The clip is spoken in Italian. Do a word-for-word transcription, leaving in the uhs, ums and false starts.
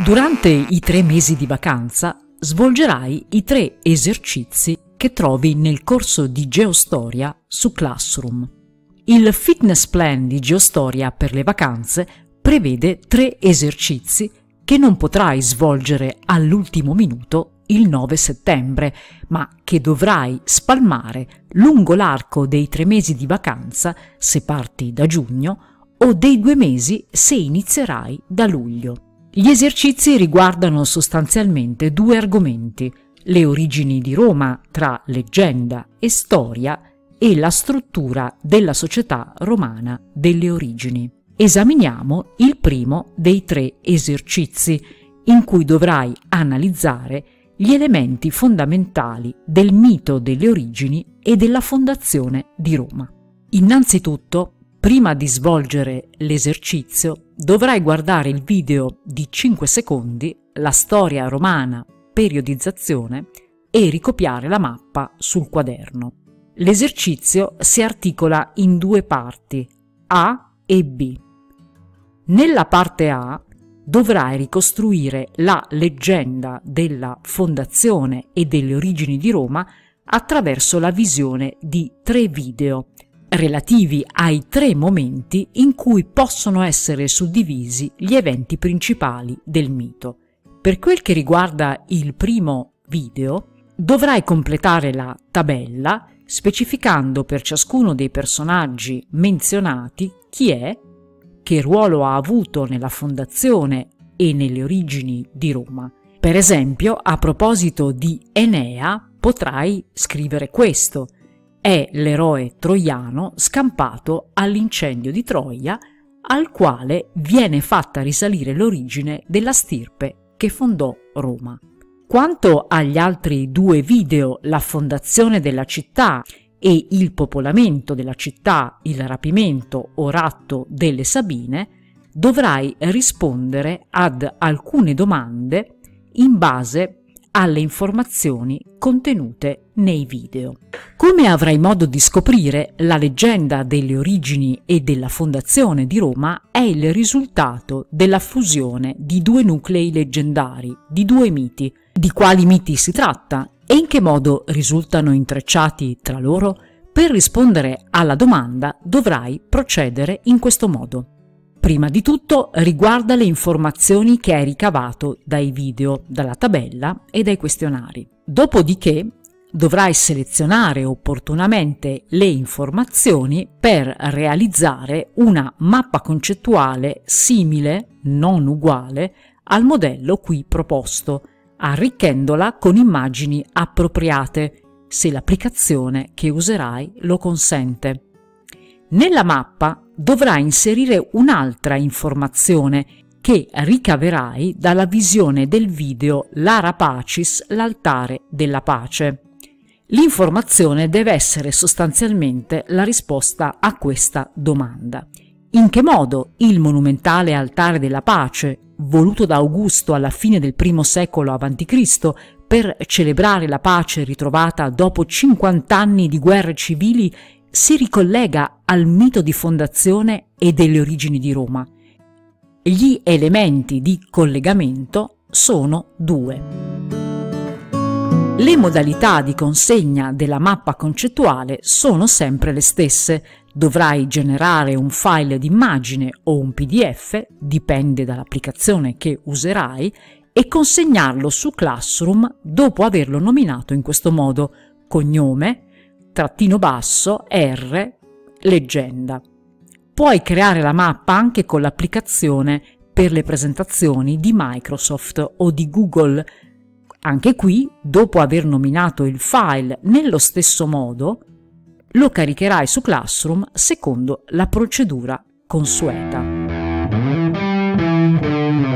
Durante i tre mesi di vacanza svolgerai i tre esercizi che trovi nel corso di Geostoria su Classroom. Il fitness plan di Geostoria per le vacanze prevede tre esercizi che non potrai svolgere all'ultimo minuto il nove settembre, ma che dovrai spalmare lungo l'arco dei tre mesi di vacanza se parti da giugno o dei due mesi se inizierai da luglio. Gli esercizi riguardano sostanzialmente due argomenti: le origini di Roma tra leggenda e storia e la struttura della società romana delle origini. Esaminiamo il primo dei tre esercizi, in cui dovrai analizzare gli elementi fondamentali del mito delle origini e della fondazione di Roma. Innanzitutto, prima di svolgere l'esercizio, dovrai guardare il video di cinque secondi, La storia romana, periodizzazione, e ricopiare la mappa sul quaderno. L'esercizio si articola in due parti, A e B. Nella parte A dovrai ricostruire la leggenda della fondazione e delle origini di Roma attraverso la visione di tre video relativi ai tre momenti in cui possono essere suddivisi gli eventi principali del mito. Per quel che riguarda il primo video, dovrai completare la tabella specificando per ciascuno dei personaggi menzionati chi è, che ruolo ha avuto nella fondazione e nelle origini di Roma. Per esempio, a proposito di Enea, potrai scrivere questo: è l'eroe troiano scampato all'incendio di Troia, al quale viene fatta risalire l'origine della stirpe che fondò Roma. Quanto agli altri due video, la fondazione della città e il popolamento della città, il rapimento o ratto delle Sabine, dovrai rispondere ad alcune domande in base alle informazioni contenute nei video. Come avrai modo di scoprire, la leggenda delle origini e della fondazione di Roma è il risultato della fusione di due nuclei leggendari, di due miti. Di quali miti si tratta e in che modo risultano intrecciati tra loro? Per rispondere alla domanda dovrai procedere in questo modo. Prima di tutto riguarda le informazioni che hai ricavato dai video, dalla tabella e dai questionari. Dopodiché dovrai selezionare opportunamente le informazioni per realizzare una mappa concettuale simile, non uguale, al modello qui proposto, arricchendola con immagini appropriate, se l'applicazione che userai lo consente. Nella mappa dovrai inserire un'altra informazione che ricaverai dalla visione del video Lara Pacis, l'altare della pace. L'informazione deve essere sostanzialmente la risposta a questa domanda: in che modo il monumentale altare della pace, voluto da Augusto alla fine del primo secolo avanti Cristo per celebrare la pace ritrovata dopo cinquanta anni di guerre civili, si ricollega al mito di fondazione e delle origini di Roma? Gli elementi di collegamento sono due. Le modalità di consegna della mappa concettuale sono sempre le stesse. Dovrai generare un file d'immagine o un P D F, dipende dall'applicazione che userai, e consegnarlo su Classroom dopo averlo nominato in questo modo: cognome, trattino basso, R, leggenda. Puoi creare la mappa anche con l'applicazione per le presentazioni di Microsoft o di Google. Anche qui, dopo aver nominato il file nello stesso modo, lo caricherai su Classroom secondo la procedura consueta.